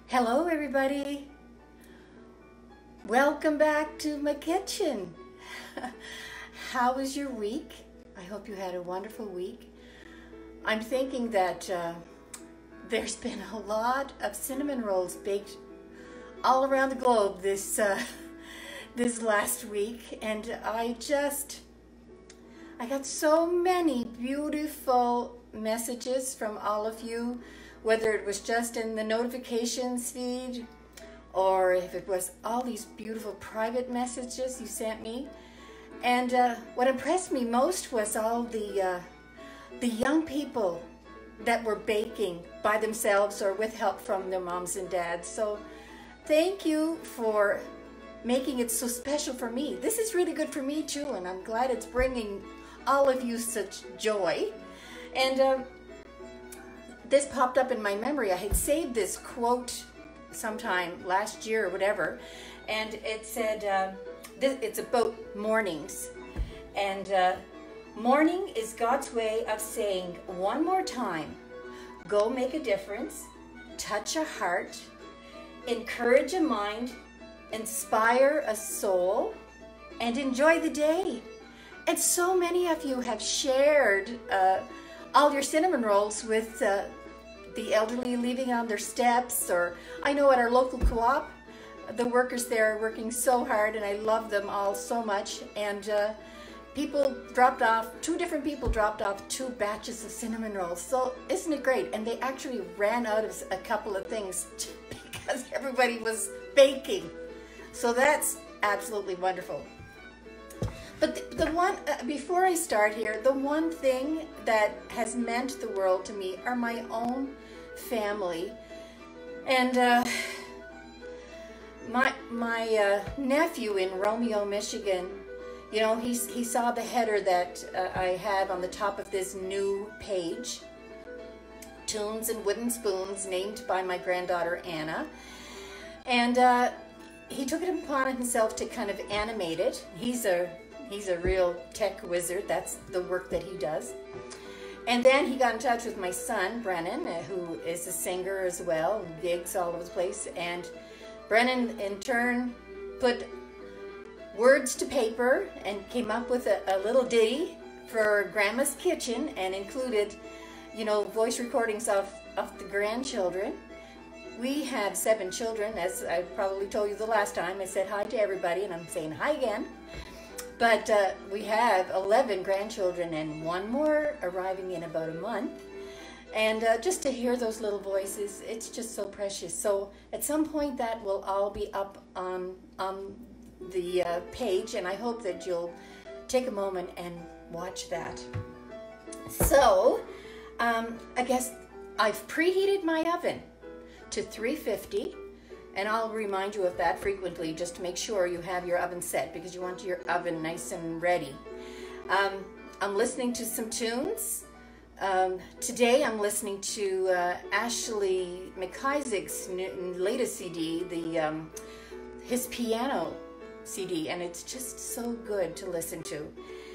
Hello everybody, welcome back to my kitchen. How was your week? I hope you had a wonderful week. I'm thinking that there's been a lot of cinnamon rolls baked all around the globe this last week, and I got so many beautiful messages from all of you, whether it was just in the notifications feed or if it was all these beautiful private messages you sent me. And what impressed me most was all the young people that were baking by themselves or with help from their moms and dads. So thank you for making it so special for me. This is really good for me too, and I'm glad it's bringing all of you such joy. And this popped up in my memory. I had saved this quote sometime last year or whatever, and it said, it's about mornings. And morning is God's way of saying one more time, go make a difference, touch a heart, encourage a mind, inspire a soul, and enjoy the day. And so many of you have shared all your cinnamon rolls with the elderly leaving on their steps, or I know at our local co-op, the workers there are working so hard, and I love them all so much. And people dropped off, two different people dropped off 2 batches of cinnamon rolls. So isn't it great? And they actually ran out of a couple of things because everybody was baking. So that's absolutely wonderful. But the one, before I start here, the one thing that has meant the world to me are my own family. And my nephew in Romeo, Michigan, you know, he saw the header that I have on the top of this new page, Tunes and Wooden Spoons, named by my granddaughter Anna. And he took it upon himself to kind of animate it. He's a real tech wizard. That's the work that he does. And then he got in touch with my son, Brennan, who is a singer as well, gigs all over the place. And Brennan, in turn, put words to paper and came up with a little ditty for Grandma's Kitchen, and included, you know, voice recordings of the grandchildren. We have 7 children, as I probably told you the last time. I said hi to everybody, and I'm saying hi again. But we have 11 grandchildren and 1 more arriving in about a month. And just to hear those little voices, it's just so precious. So at some point that will all be up on the page, and I hope that you'll take a moment and watch that. So I guess I've preheated my oven to 350. And I'll remind you of that frequently, just to make sure you have your oven set, because you want your oven nice and ready. I'm listening to some tunes. Today I'm listening to Ashley McIsaac's latest CD, his piano CD, and it's just so good to listen to.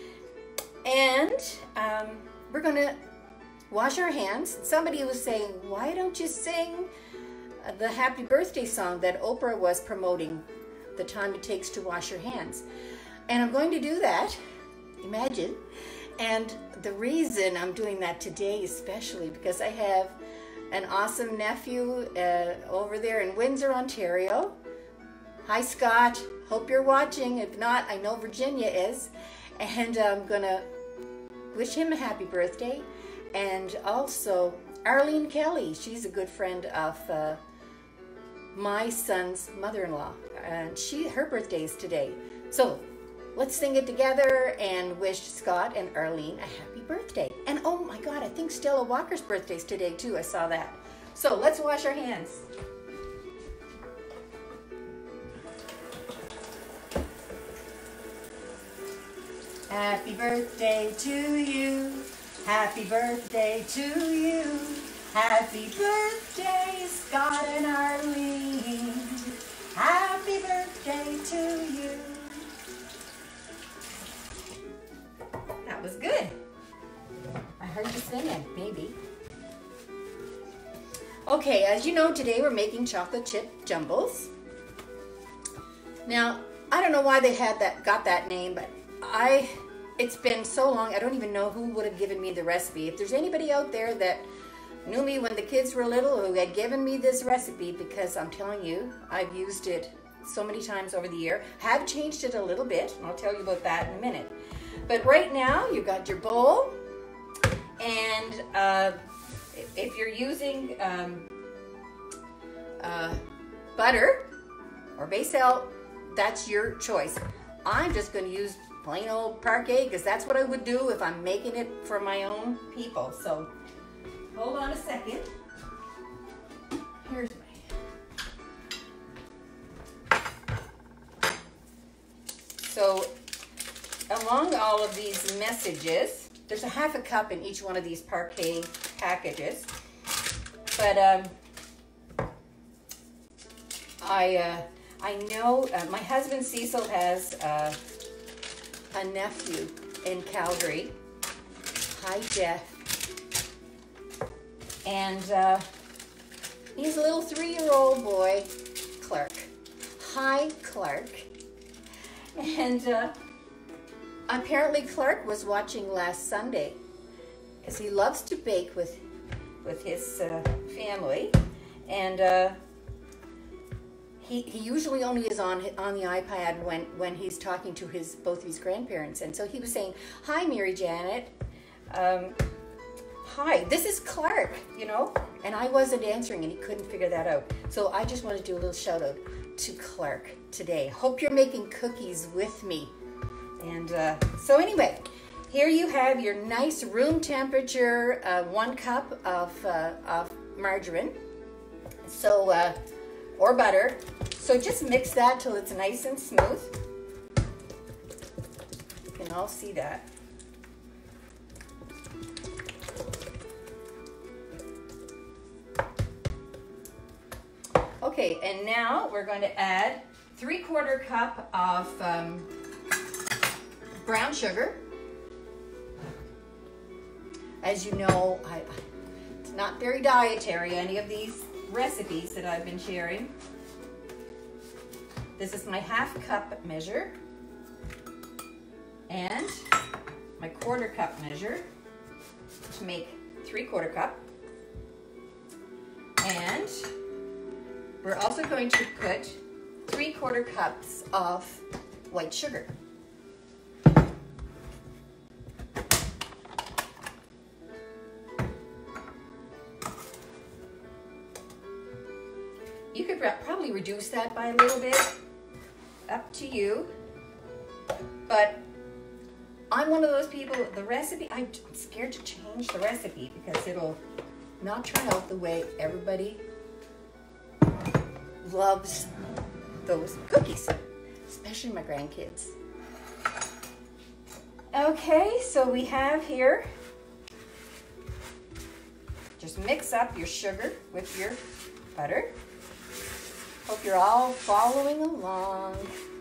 And we're gonna wash our hands. Somebody was saying, why don't you sing the happy birthday song that Oprah was promoting, the time it takes to wash your hands? And I'm going to do that, imagine. And the reason I'm doing that today especially, because I have an awesome nephew over there in Windsor, Ontario. Hi Scott, hope you're watching. If not, I know Virginia is. And I'm gonna wish him a happy birthday. And also Arlene Kelly, she's a good friend of my son's mother-in-law, and her birthday is today. So let's sing it together and wish Scott and Arlene a happy birthday. And oh my God, I think Stella Walker's birthday is today too. I saw that. So let's wash our hands. Happy birthday to you. Happy birthday to you. Happy birthday, Scott and Arlene. Happy birthday to you. That was good. I heard you singing, maybe. Okay, as you know, today we're making chocolate chip jumbles. Now, I don't know why they got that name, but it's been so long, I don't even know who would have given me the recipe. If there's anybody out there that knew me when the kids were little who had given me this recipe, because I'm telling you, I've used it so many times over the year, have changed it a little bit, and I'll tell you about that in a minute. But right now, you've got your bowl, and if you're using butter or Becel, that's your choice. I'm just going to use plain old Parkay because that's what I would do if I'm making it for my own people. So hold on a second. Here's my... So along all of these messages, there's a half a cup in each one of these Parkay packages. But I know my husband Cecil has a nephew in Calgary. Hi, Jeff. And he's a little 3-year-old boy, Clark. Hi, Clark. And apparently Clark was watching last Sunday because he loves to bake with his family, and he usually only is on the iPad when he's talking to both his grandparents. And so he was saying, "Hi, Mary Janet. Hi, this is Clark," you know, and I wasn't answering, and he couldn't figure that out. So I just want to do a little shout out to Clark today. Hope you're making cookies with me. And so anyway, here you have your nice room temperature 1 cup of margarine, so or butter. So just mix that till it's nice and smooth. You can all see that. Okay, and now we're going to add 3/4 cup of brown sugar. As you know, it's not very dietary, any of these recipes that I've been sharing. This is my ½ cup measure and my 1/4 cup measure to make 3/4 cup. And we're also going to put 3/4 cups of white sugar. You could probably reduce that by a little bit, up to you. But I'm one of those people, the recipe, I'm scared to change the recipe because it'll not turn out the way everybody loves those cookies, especially my grandkids. Okay, so we have here, just mix up your sugar with your butter. Hope you're all following along.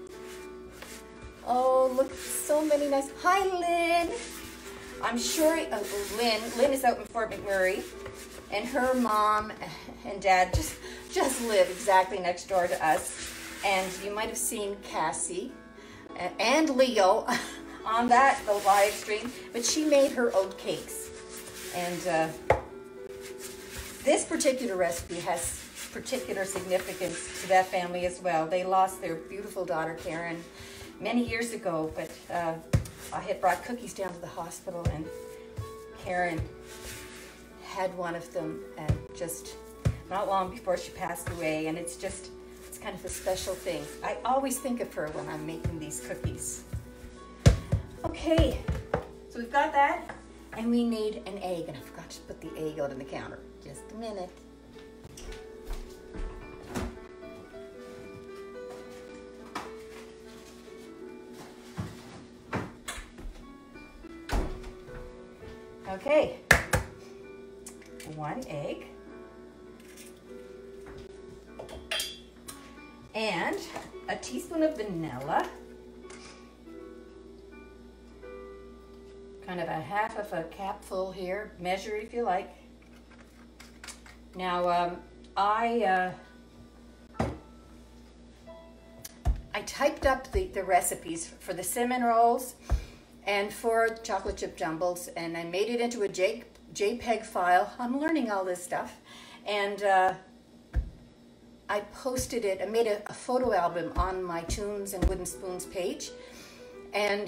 Oh, look, so many nice. Hi, Lynn. I'm sure Lynn is out in Fort McMurray, and her mom and dad just live exactly next door to us. And you might have seen Cassie and Leo on the live stream, but she made her oat cakes. And this particular recipe has particular significance to that family as well. They lost their beautiful daughter Karen many years ago, but I had brought cookies down to the hospital, and Karen had one of them just not long before she passed away, and it's kind of a special thing. I always think of her when I'm making these cookies. Okay, so we've got that, and we need an egg, and I forgot to put the egg out on the counter. Just a minute. Okay, 1 egg and a teaspoon of vanilla, kind of a half of a capful here, measure if you like, Now, I typed up the recipes for the cinnamon rolls and for chocolate chip jumbles, and I made it into a JPEG file. I'm learning all this stuff, and I posted it. I made a photo album on my Tunes and Wooden Spoons page, and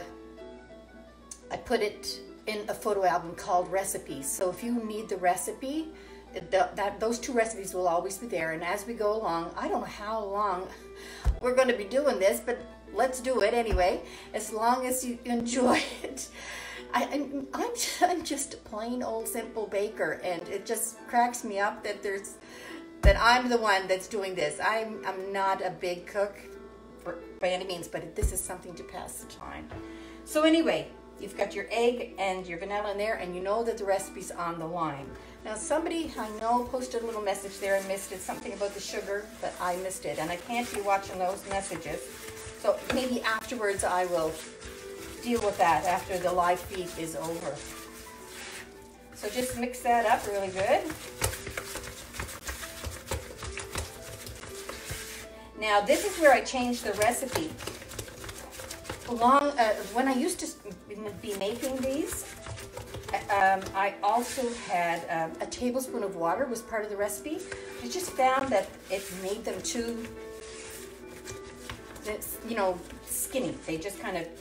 I put it in a photo album called Recipes. So if you need the recipe, those two recipes will always be there. And as we go along, I don't know how long we're going to be doing this, but let's do it anyway, as long as you enjoy it. I'm just a plain old simple baker, and it just cracks me up that I'm the one that's doing this. I'm not a big cook by any means, but this is something to pass the time. So anyway, you've got your egg and your vanilla in there, and you know that the recipe's on the line. Now somebody I know posted a little message there and missed it, something about the sugar, but I missed it, and I can't be watching those messages. So maybe afterwards I will deal with that after the live feed is over. So just mix that up really good. Now this is where I changed the recipe. When I used to be making these, I also had a tablespoon of water was part of the recipe. I just found that it made them too, you know, skinny. They just kind of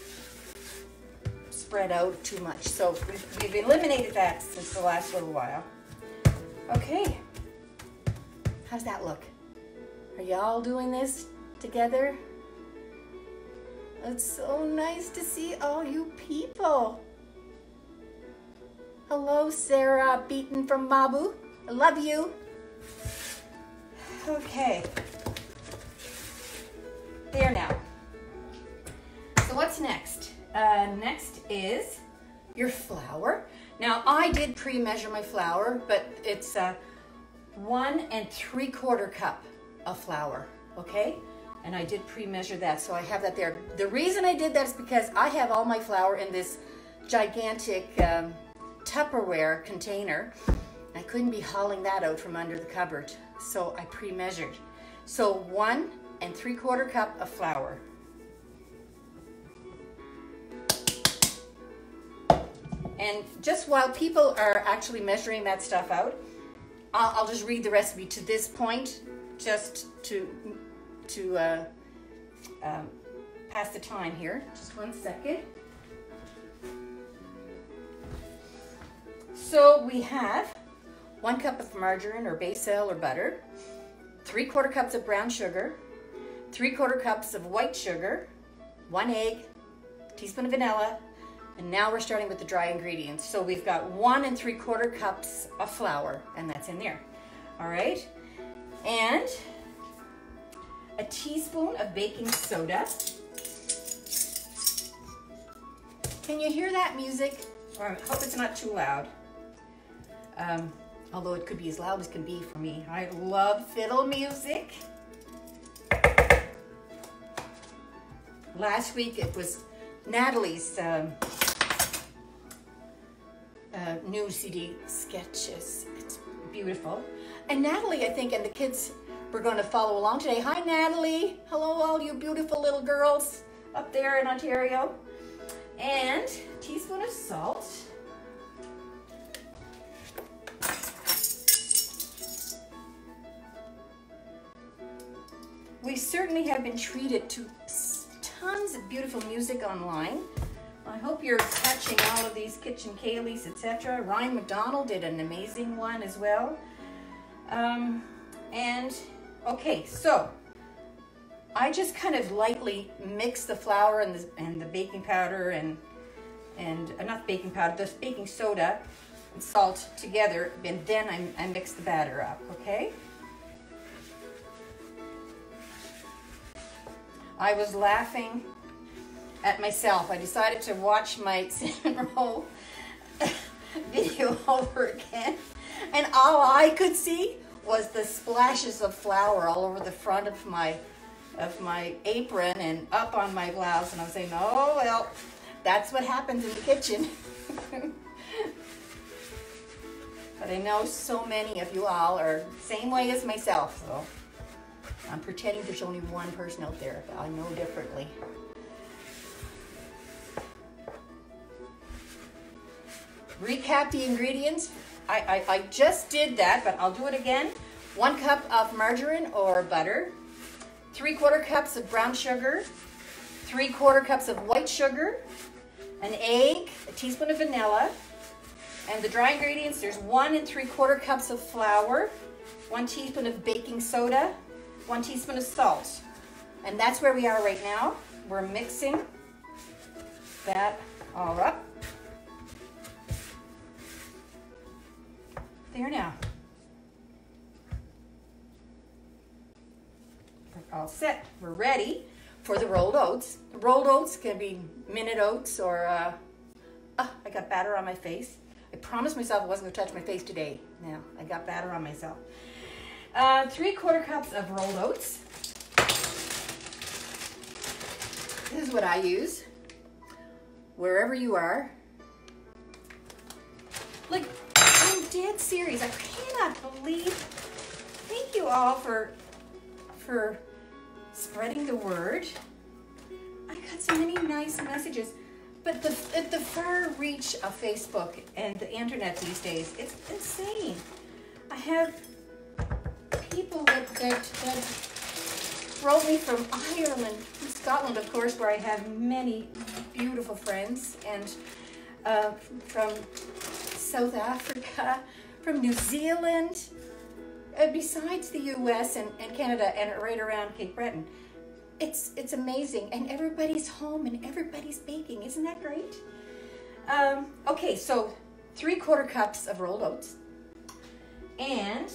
spread out too much. So we've eliminated that since the last little while. Okay, how's that look? Are y'all doing this together? It's so nice to see all you people. Hello, Sarah Beaton from Mabu. I love you. Okay. There now. So what's next? Next is your flour. Now I did pre-measure my flour, but it's 1 3/4 cup of flour, okay? And I did pre-measure that, so I have that there. The reason I did that is because I have all my flour in this gigantic Tupperware container. I couldn't be hauling that out from under the cupboard, so I pre-measured. So 1 3/4 cup of flour. And just while people are actually measuring that stuff out, I'll just read the recipe to this point, just to pass the time here. Just 1 second. So we have 1 cup of margarine or Becel or butter, 3/4 cups of brown sugar, 3/4 cups of white sugar, 1 egg, teaspoon of vanilla, and now we're starting with the dry ingredients. So we've got 1 3/4 cups of flour, and that's in there. All right, and a teaspoon of baking soda. Can you hear that music? Or I hope it's not too loud. Although it could be as loud as can be for me. I love fiddle music. Last week it was Natalie's new CD, Sketches. It's beautiful. And Natalie, I think, and the kids were going to follow along today. Hi, Natalie. Hello, all you beautiful little girls up there in Ontario. And a teaspoon of salt. We certainly have been treated to tons of beautiful music online. I hope you're catching all of these Kitchen Kayleys, etc. Ryan McDonald did an amazing one as well. And okay, so I just kind of lightly mix the flour and the baking powder and not baking powder, the baking soda and salt together, and then I mix the batter up, okay? I was laughing at myself. I decided to watch my cinnamon roll video over again, and all I could see was the splashes of flour all over the front of my apron and up on my blouse, and I was saying, oh well, that's what happens in the kitchen. But I know so many of you all are the same way as myself, so I'm pretending there's only one person out there, but I know differently. Recap the ingredients. I just did that, but I'll do it again. 1 cup of margarine or butter, 3/4 cups of brown sugar, 3/4 cups of white sugar, an egg, a teaspoon of vanilla, and the dry ingredients, there's 1 3/4 cups of flour, 1 teaspoon of baking soda, 1 teaspoon of salt. And that's where we are right now. We're mixing that all up. There now. We're all set. We're ready for the rolled oats. The rolled oats can be minute oats or, I got batter on my face. I promised myself I wasn't going to touch my face today. Now, I got batter on myself. 3/4 cups of rolled oats. This is what I use. Wherever you are. Like, I'm dead serious. I cannot believe. Thank you all for spreading the word. I got so many nice messages. But the far reach of Facebook and the internet these days, it's insane. I have people that wrote me from Ireland, from Scotland, of course, where I have many beautiful friends, and from South Africa, from New Zealand, besides the US and Canada and right around Cape Breton. It's amazing, and everybody's home and everybody's baking. Isn't that great? Okay, so 3/4 cups of rolled oats, and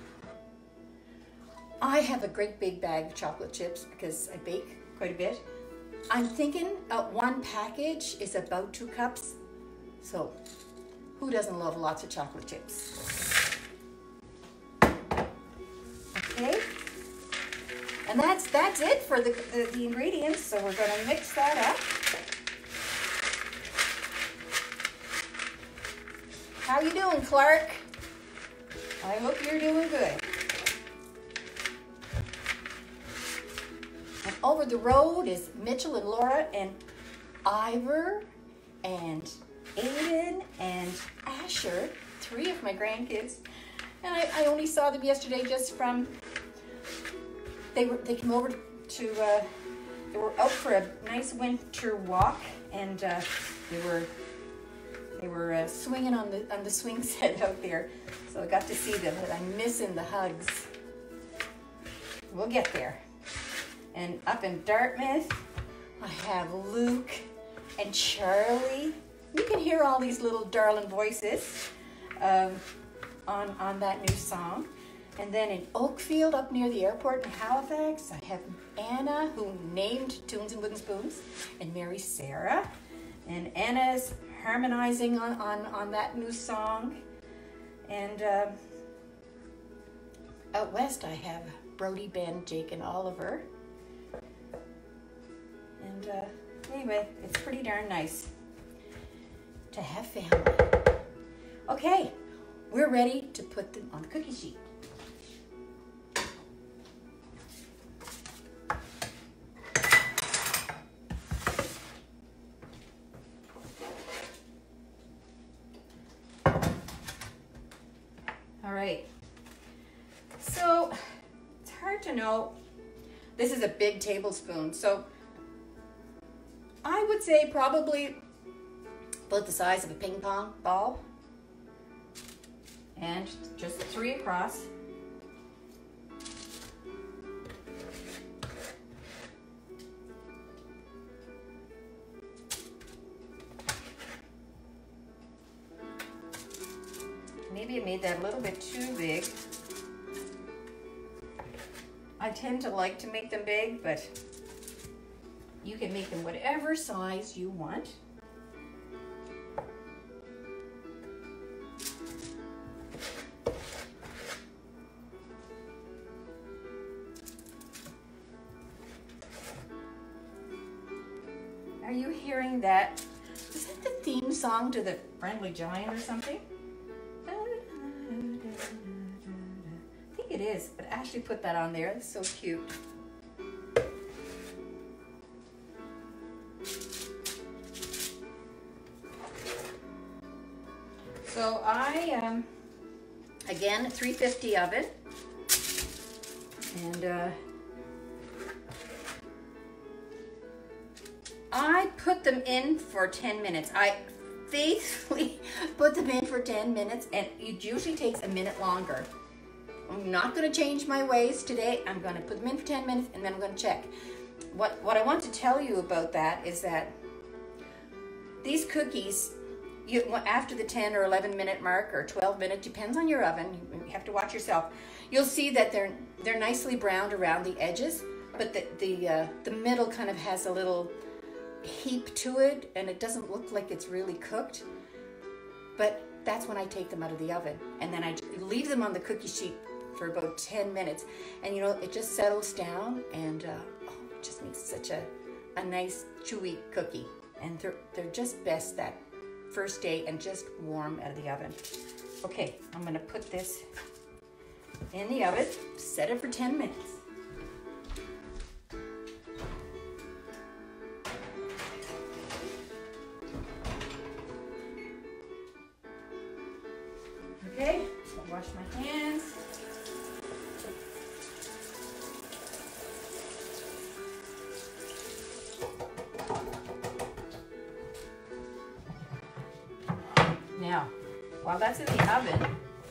I have a great big bag of chocolate chips because I bake quite a bit. I'm thinking 1 package is about 2 cups, so who doesn't love lots of chocolate chips? Okay. And that's it for the ingredients. So we're going to mix that up. How you doing, Clark? I hope you're doing good. And over the road is Mitchell and Laura and Ivor and Aiden and Asher, 3 of my grandkids. And I only saw them yesterday just from. They came over to they were out for a nice winter walk, and they were swinging on the swing set out there, so I got to see them, but I'm missing the hugs. We'll get there. And up in Dartmouth, I have Luke and Charlie. You can hear all these little darling voices on that new song. And then in Oakfield, up near the airport in Halifax, I have Anna, who named Tunes and Wooden Spoons, and Mary Sarah. And Anna's harmonizing on that new song. And out west, I have Brody, Ben, Jake, and Oliver. And anyway, it's pretty darn nice to have family. Okay, we're ready to put them on the cookie sheet. So it's hard to know. This is a big tablespoon, so I would say probably about the size of a ping pong ball, and just 3 across. Maybe I made that a little bit too big. I tend to like to make them big, but you can make them whatever size you want. Are you hearing that? Is that the theme song to the Friendly Giant or something? Ashley put that on there. It's so cute. So I, again, 350 oven. And I put them in for 10 minutes. I faithfully put them in for 10 minutes, and it usually takes a minute longer. I'm not going to change my ways today. I'm going to put them in for 10 minutes, and then I'm going to check. What I want to tell you about that is that these cookies, after the 10 or 11 minute mark, or 12 minute, depends on your oven, you have to watch yourself, you'll see that they're nicely browned around the edges, but the middle kind of has a little heap to it, and it doesn't look like it's really cooked. But that's when I take them out of the oven, and then I leave them on the cookie sheet for about 10 minutes, and you know, it just settles down, and it just makes such a nice chewy cookie. And they're just best that first day and just warm out of the oven. Okay, I'm gonna put this in the oven, set it for 10 minutes. Okay, I'll wash my hands. Now, while that's in the oven,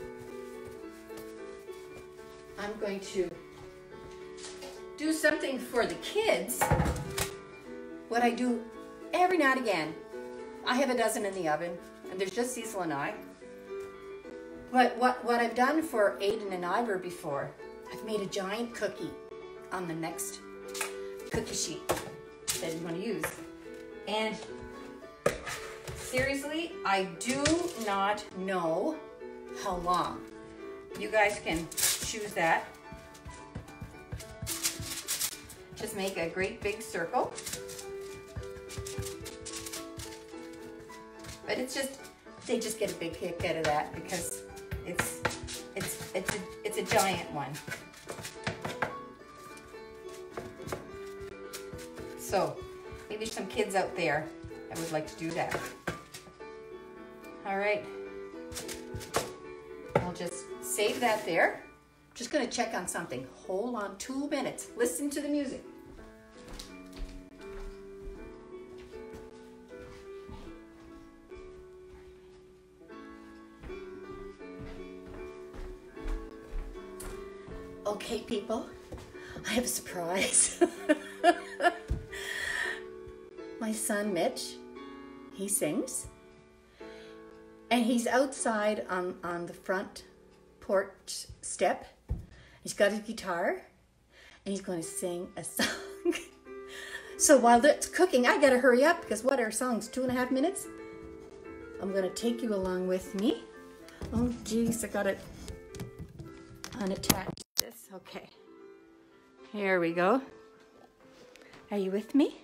I'm going to do something for the kids. What I do every now and again, I have a dozen in the oven, and there's just Cecil and I. But what I've done for Aiden and Ivor before, I've made a giant cookie on the next cookie sheet that you want to use. And seriously, I do not know how long. You guys can choose that. Just make a great big circle. But it's just, they just get a big kick out of that because it's a giant one. So maybe some kids out there that would like to do that. All right, I'll just save that there. Just gonna check on something. Hold on 2 minutes. Listen to the music. Okay, people, I have a surprise. My son, Mitch, he sings. And he's outside on the front porch step. He's got his guitar, and he's going to sing a song. So while that's cooking, I gotta hurry up, because what are songs, 2.5 minutes? I'm gonna take you along with me. Oh geez, I got it unattached. This, okay. Here we go. Are you with me?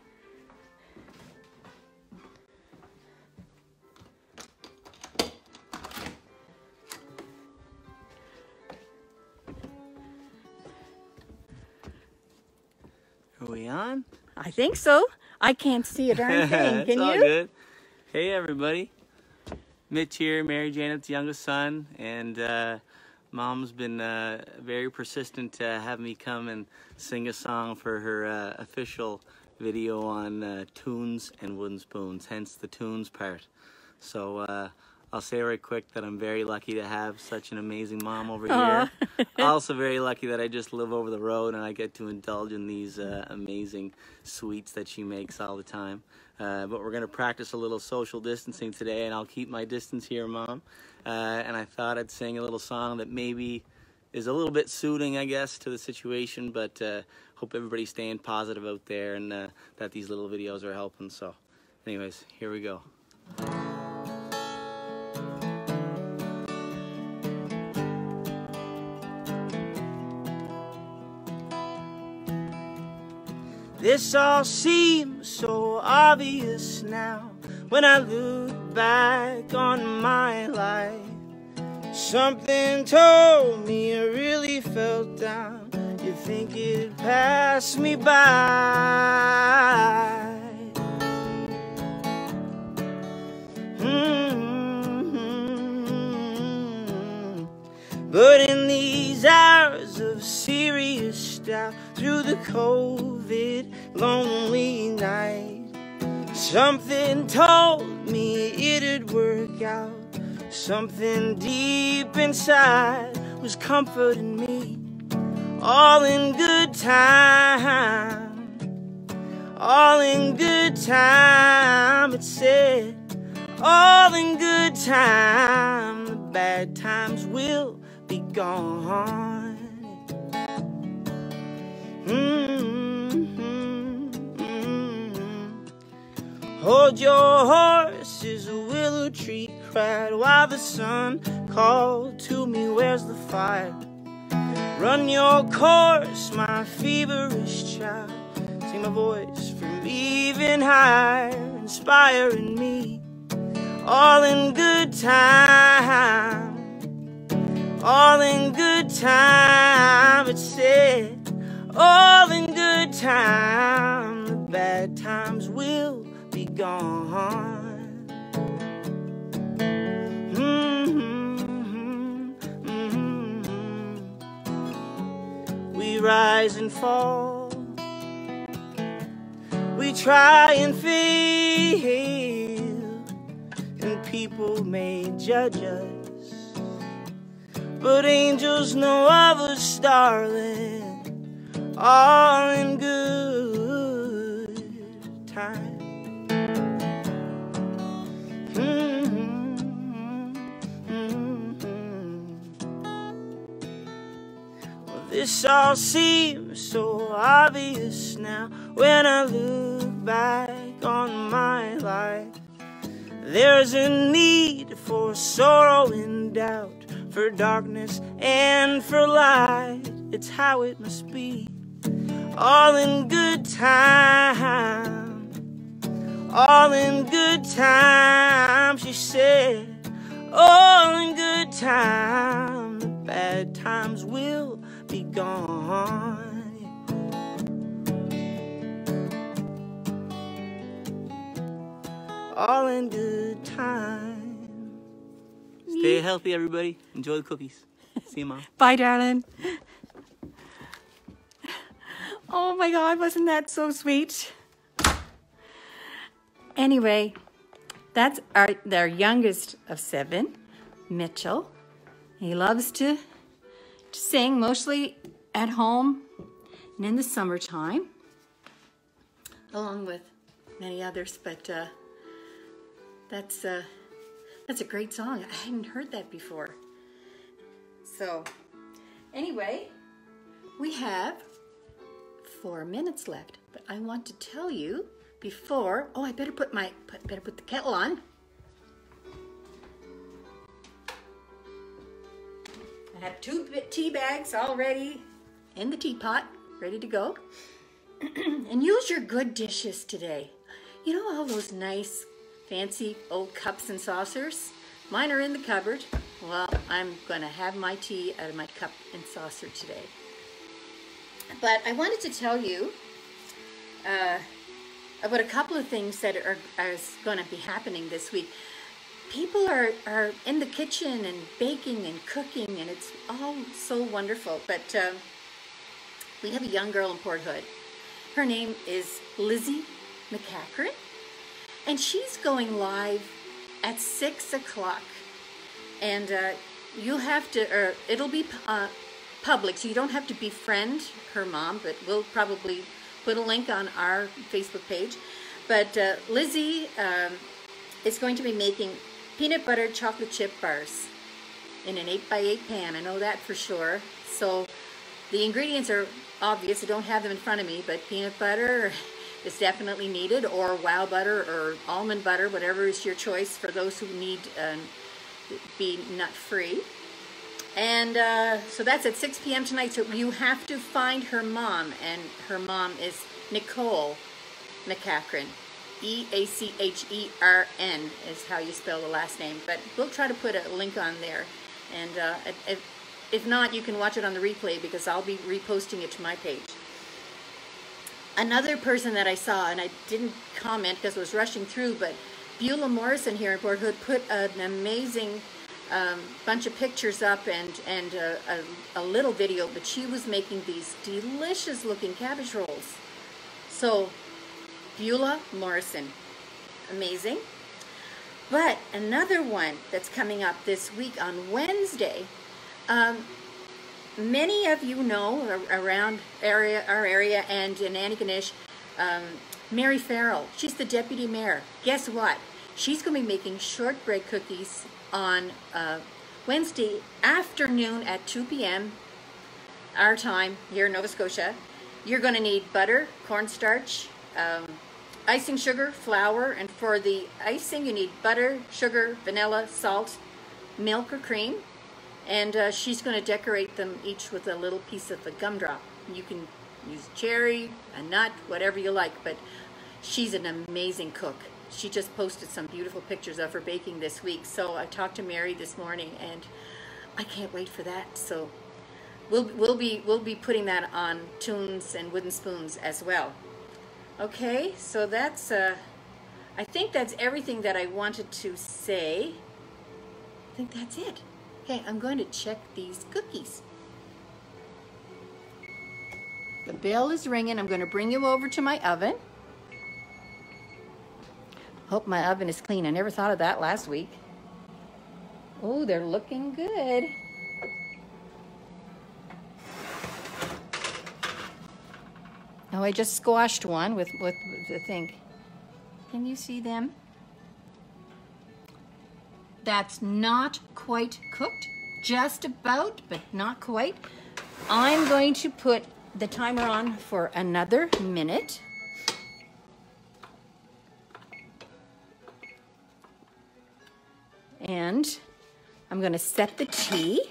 Are we on? I think so. I can't see a darn thing. Can you? All good. Hey everybody. Mitch here, Mary Janet's youngest son, and Mom's been very persistent to have me come and sing a song for her official video on tunes and wooden spoons, hence the tunes part. So I'll say right quick that I'm very lucky to have such an amazing mom over here. Also very lucky that I just live over the road and I get to indulge in these amazing sweets that she makes all the time. But we're going to practice a little social distancing today, and I'll keep my distance here, Mom. And I thought I'd sing a little song that maybe is a little bit suiting, I guess, to the situation, but hope everybody's staying positive out there and that these little videos are helping. So anyways, here we go. This all seems so obvious now when I look back on my life. Something told me I really felt down. You think it'd pass me by? But in these hours of serious doubt, through the COVID lonely night, something told me it'd work out. Something deep inside was comforting me. All in good time, all in good time, it said. All in good time, the bad times will be gone. Hold your horses, a willow tree cried, while the sun called to me, where's the fire? Run your course, my feverish child. Sing my voice from even higher, inspiring me. All in good time, all in good time, it said. All in good time, the bad times will be gone. We rise and fall, we try and fail, and people may judge us, but angels know of us, darling. All in good time. Well, this all seems so obvious now when I look back on my life. There's a need for sorrow and doubt, for darkness and for light. It's how it must be. All in good time, all in good time, she said. All in good time, the bad times will be gone. All in good time. Stay healthy, everybody. Enjoy the cookies. See you, Mom. Bye, darling. Oh my God, wasn't that so sweet? Anyway, that's their youngest of 7, Mitchell. He loves to sing, mostly at home and in the summertime, along with many others, but that's a great song. I hadn't heard that before. So, anyway, we have 4 minutes left, but I want to tell you before. Oh, I better put the kettle on. I have 2 tea bags already in the teapot, ready to go. And use your good dishes today. You know all those nice, fancy old cups and saucers? Mine are in the cupboard. Well, I'm going to have my tea out of my cup and saucer today. But I wanted to tell you about a couple of things that are going to be happening this week. People are in the kitchen and baking and cooking, and it's all so wonderful. But we have a young girl in Port Hood. Her name is Lizzie McCackrin, and she's going live at 6 o'clock. And you have to, or it'll be public, so you don't have to befriend her mom, but we'll probably put a link on our Facebook page. But Lizzie is going to be making peanut butter chocolate chip bars in an 8x8 pan. I know that for sure. So the ingredients are obvious. I don't have them in front of me, but peanut butter is definitely needed, or wow butter or almond butter, whatever is your choice for those who need be nut-free. And so that's at 6 p.m. tonight. So you have to find her mom, and her mom is Nicole McCackrin. E-A-C-H-E-R-N is how you spell the last name. But we'll try to put a link on there. And if not, you can watch it on the replay because I'll be reposting it to my page. Another person that I saw, and I didn't comment because I was rushing through, but Beulah Morrison here in Port Hood put an amazing bunch of pictures up and a little video, but she was making these delicious looking cabbage rolls. So Beulah Morrison, amazing. But another one that's coming up this week on Wednesday, many of you know around our area and in Antigonish, Mary Farrell. She's the deputy mayor. Guess what? She's going to be making shortbread cookies on Wednesday afternoon at 2 p.m. our time here in Nova Scotia. You're going to need butter, cornstarch, icing sugar, flour, and for the icing you need butter, sugar, vanilla, salt, milk or cream. And she's going to decorate them each with a little piece of a gumdrop. You can use cherry, a nut, whatever you like, but she's an amazing cook. She just posted some beautiful pictures of her baking this week. So I talked to Mary this morning, and I can't wait for that. So we'll be putting that on Tunes and Wooden Spoons as well. Okay, so that's I think that's everything that I wanted to say. I think that's it. Okay, I'm going to check these cookies. The bell is ringing. I'm going to bring you over to my oven. Hope my oven is clean. I never thought of that last week. Oh, they're looking good. Oh, I just squashed one with the thing. Can you see them? That's not quite cooked. Just about, but not quite. I'm going to put the timer on for another minute. And I'm going to set the tea.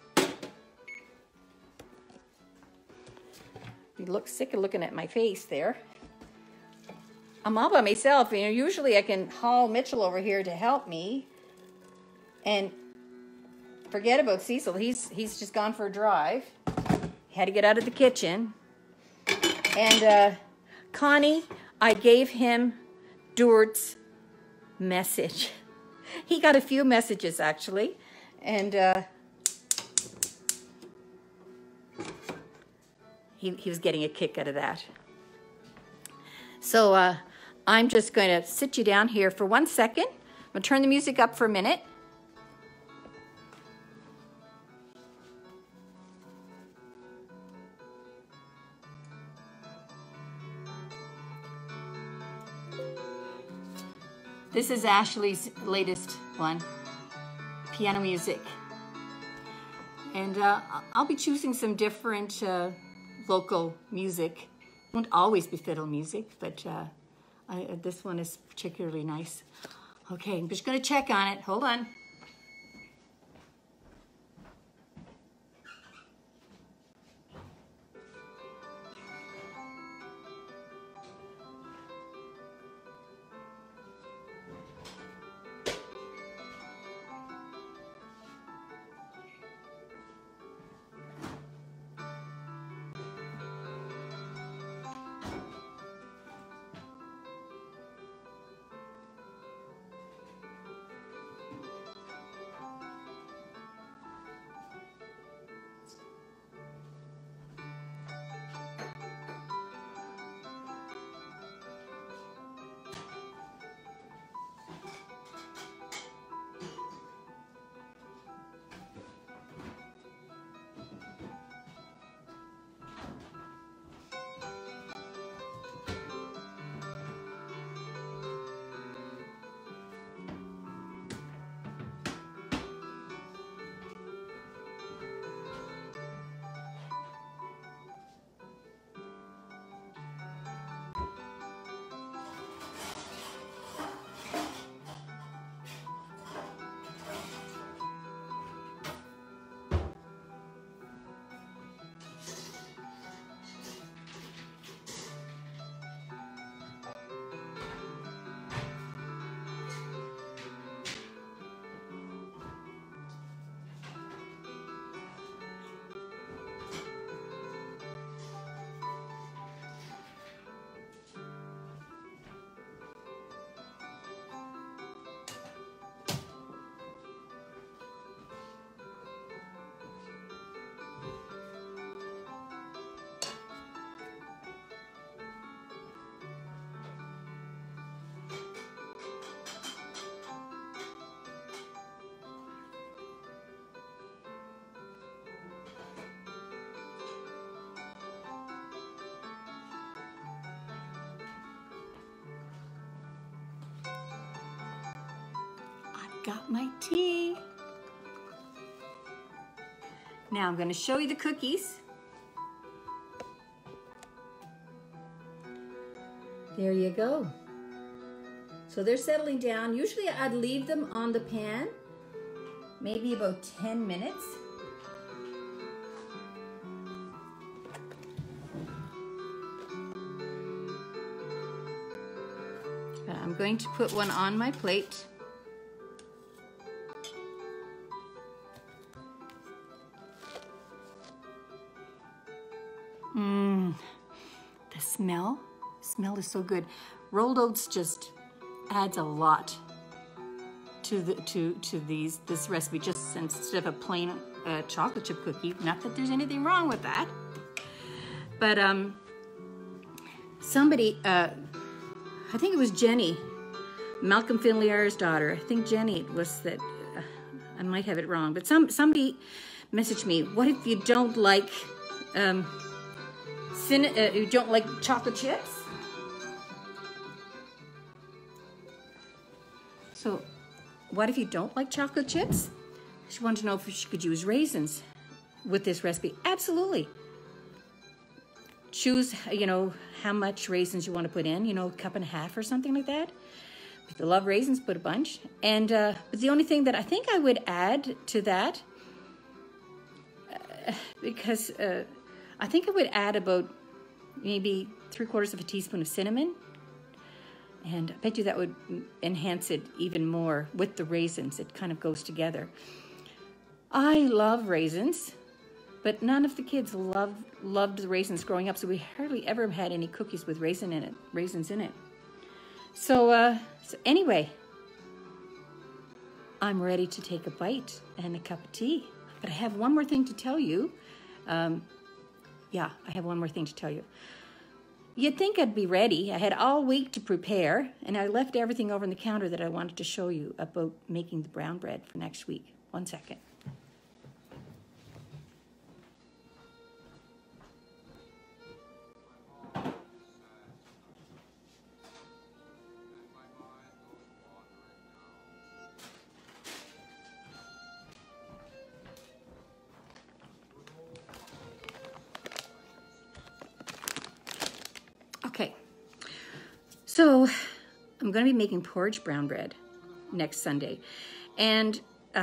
You look sick of looking at my face there. I'm all by myself. You know, usually I can haul Mitchell over here to help me. And forget about Cecil. He's just gone for a drive. Had to get out of the kitchen. And Connie, I gave him Duart's message. He got a few messages, actually. And he was getting a kick out of that. So I'm just going to sit you down here for 1 second. I'm going to turn the music up for a minute. This is Ashley's latest one, piano music. And I'll be choosing some different local music. Won't always be fiddle music, but this one is particularly nice. Okay, I'm just going to check on it. Hold on. got my tea. Now I'm going to show you the cookies. There you go. So they're settling down. Usually I'd leave them on the pan, maybe about 10 minutes. I'm going to put one on my plate. The smell is so good. Rolled oats just adds a lot to this recipe. Just instead of a plain chocolate chip cookie. Not that there's anything wrong with that, but somebody, I think it was Jenny, Malcolm Finleyar's daughter. I think Jenny was that. I might have it wrong, but somebody messaged me. What if you don't like you don't like chocolate chips? So, what if you don't like chocolate chips? She wanted to know if she could use raisins with this recipe. Absolutely. Choose, you know, how much raisins you want to put in, you know, a cup and a half or something like that. If you love raisins, put a bunch. And but the only thing that I think I would add to that, because I think I would add about maybe 3/4 of a teaspoon of cinnamon. And I bet you that would enhance it even more with the raisins. It kind of goes together. I love raisins, but none of the kids loved the raisins growing up, so we hardly ever had any cookies with raisins in it. So anyway, I'm ready to take a bite and a cup of tea. But I have one more thing to tell you. Yeah, I have one more thing to tell you. You'd think I'd be ready. I had all week to prepare, and I left everything over on the counter that I wanted to show you about making the brown bread for next week. 1 second. Okay, so I'm going to be making porridge brown bread next Sunday, and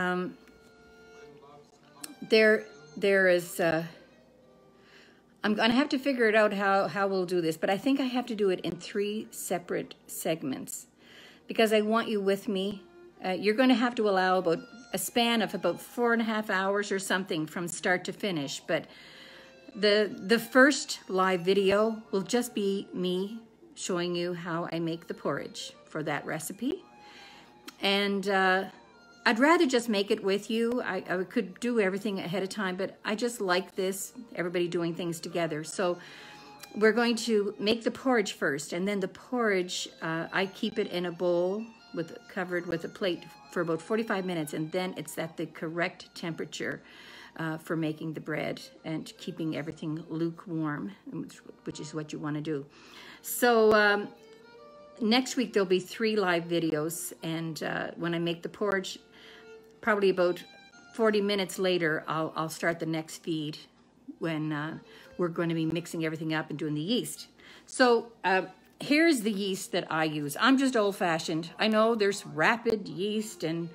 there is. I'm going to have to figure it out how we'll do this, but I think I have to do it in 3 separate segments because I want you with me. You're going to have to allow about a span of about 4.5 hours or something from start to finish, but. The first live video will just be me showing you how I make the porridge for that recipe. And I'd rather just make it with you. I could do everything ahead of time, but I just like this, everybody doing things together. So we're going to make the porridge first, and then the porridge, I keep it in a bowl covered with a plate for about 45 minutes, and then it's at the correct temperature for making the bread and keeping everything lukewarm, which is what you want to do. So next week there'll be 3 live videos, and when I make the porridge, probably about 40 minutes later, I'll start the next feed when we're going to be mixing everything up and doing the yeast. So here's the yeast that I use. I'm just old-fashioned. I know there's rapid yeast and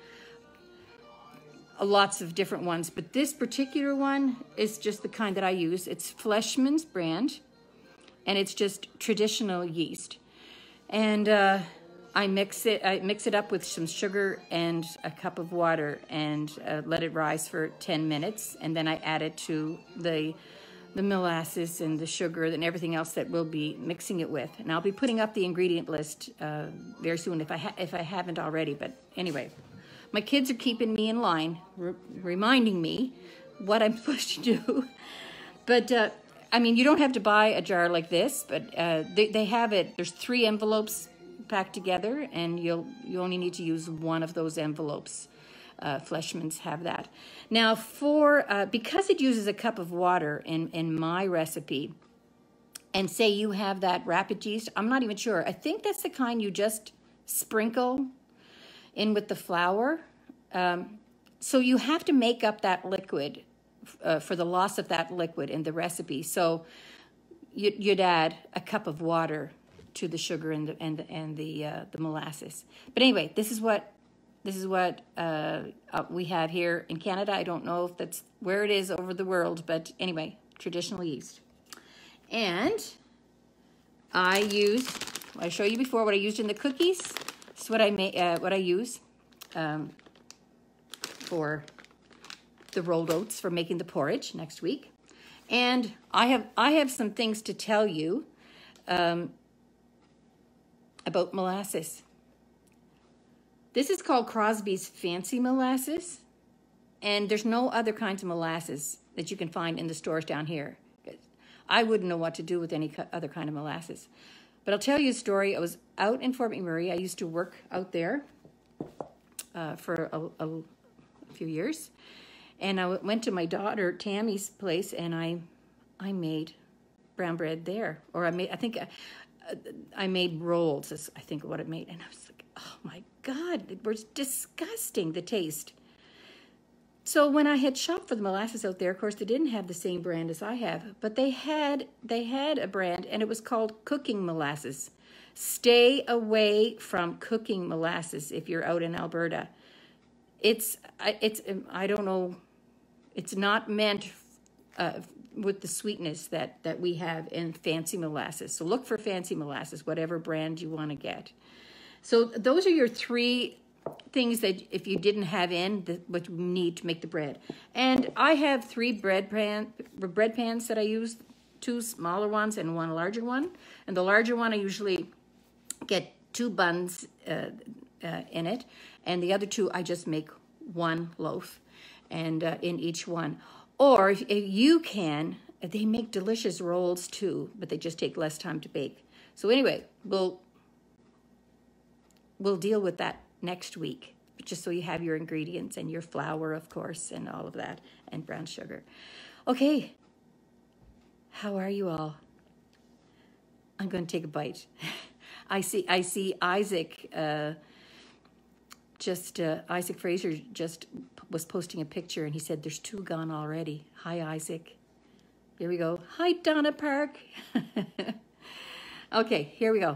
lots of different ones, but this particular one is just the kind that I use. It's Fleischmann's brand, and it's just traditional yeast. And I mix it up with some sugar and a cup of water, and let it rise for 10 minutes, and then I add it to the molasses and the sugar and everything else that we'll be mixing it with. And I'll be putting up the ingredient list very soon if I haven't already. But anyway. My kids are keeping me in line, reminding me what I'm supposed to do. But, I mean, you don't have to buy a jar like this, but they have it. There's 3 envelopes packed together, and you only need to use one of those envelopes. Fleischmann's have that. Now, because it uses a cup of water in my recipe, and say you have that rapid yeast, I'm not even sure. I think that's the kind you just sprinkle in with the flour. So you have to make up that liquid for the loss of that liquid in the recipe. So you'd add a cup of water to the sugar and the molasses. But anyway, this is what we have here in Canada. I don't know if that's where it is over the world, but anyway, traditional yeast. And I showed you before what I used in the cookies. This is what I use for the rolled oats for making the porridge next week. And I have some things to tell you about molasses. This is called Crosby's Fancy Molasses, and there's no other kinds of molasses that you can find in the stores down here. I wouldn't know what to do with any other kind of molasses. But I'll tell you a story. I was out in Fort McMurray. I used to work out there for a few years. And I went to my daughter Tammy's place, and I made brown bread there. Or I made rolls, is I think what it made. And I was like, oh my God, it was disgusting, the taste. So when I had shopped for the molasses out there, of course, they didn't have the same brand as I have, but they had a brand, and it was called cooking molasses. Stay away from cooking molasses if you're out in Alberta. I don't know, it's not meant with the sweetness that we have in fancy molasses. So look for fancy molasses, whatever brand you want to get. So those are your three things that if you didn't have what you need to make the bread. And I have 3 bread pans that I use, 2 smaller ones and 1 larger one. And the larger one I usually get 2 buns in it, and the other 2 I just make 1 loaf and in each one. Or if you can, they make delicious rolls too, but they just take less time to bake. So anyway, we'll deal with that next week, just so you have your ingredients and your flour, of course, and all of that, and brown sugar. Okay, how are you all? I'm going to take a bite. I see Isaac, Isaac Fraser just was posting a picture, and he said there's 2 gone already. Hi, Isaac. Here we go. Hi, Donna Park. Okay, here we go.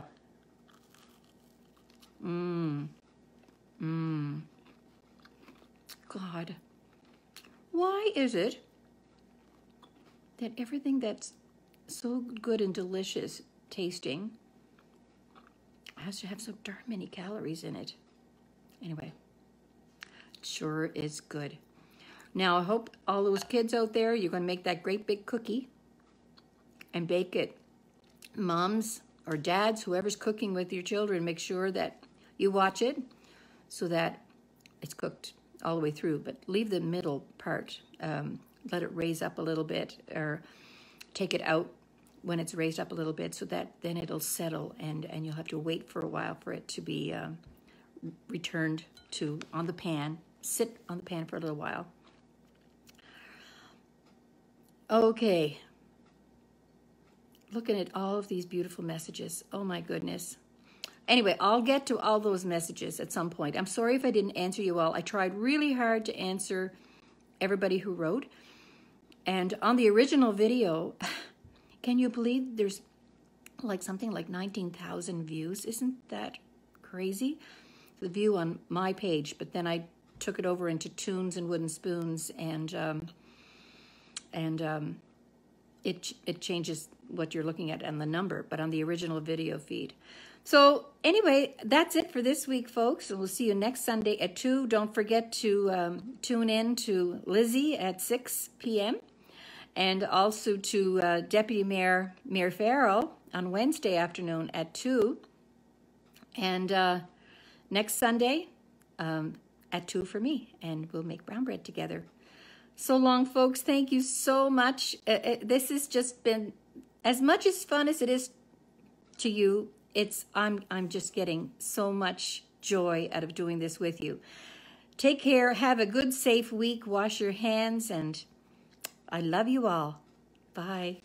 God, why is it that everything that's so good and delicious tasting has to have so darn many calories in it? Anyway, it sure is good. Now, I hope all those kids out there, you're going to make that great big cookie and bake it. Moms or dads, whoever's cooking with your children, make sure that you watch it so that it's cooked all the way through, but leave the middle part. Let it raise up a little bit, or take it out when it's raised up a little bit, so that then it'll settle, and you'll have to wait for a while for it to be returned to on the pan. Sit on the pan for a little while. Okay. Looking at all of these beautiful messages. Oh my goodness. Anyway, I'll get to all those messages at some point. I'm sorry if I didn't answer you all. I tried really hard to answer everybody who wrote. And on the original video, can you believe there's something like 19,000 views? Isn't that crazy? The view on my page, but then I took it over into Tunes and Wooden Spoons, and it changes what you're looking at and the number, but on the original video feed. So anyway, that's it for this week, folks. And we'll see you next Sunday at 2. Don't forget to tune in to Lizzie at 6 p.m. and also to Deputy Mayor Farrell on Wednesday afternoon at 2. And next Sunday at 2 for me, and we'll make brown bread together. So long, folks. Thank you so much. This has just been as much as fun as it is to you. I'm just getting so much joy out of doing this with you. Take care. Have a good, safe week. Wash your hands, and I love you all. Bye.